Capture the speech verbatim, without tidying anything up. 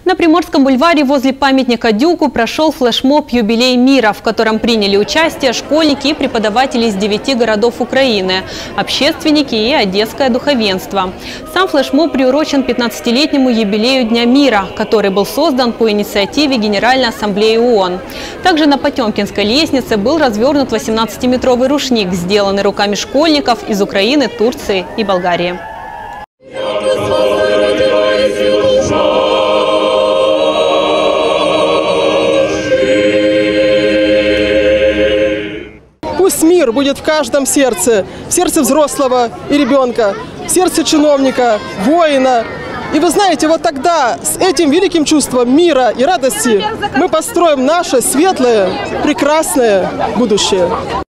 На Приморском бульваре возле памятника Дюку прошел флешмоб «Юбилей мира», в котором приняли участие школьники и преподаватели из девяти городов Украины, общественники и одесское духовенство. Сам флешмоб приурочен пятнадцатилетнему юбилею Дня мира, который был создан по инициативе Генеральной Ассамблеи ООН. Также на Потемкинской лестнице был развернут восемнадцатиметровый рушник, сделанный руками школьников из Украины, Турции и Болгарии. Пусть мир будет в каждом сердце, в сердце взрослого и ребенка, в сердце чиновника, воина. И вы знаете, вот тогда с этим великим чувством мира и радости мы построим наше светлое, прекрасное будущее.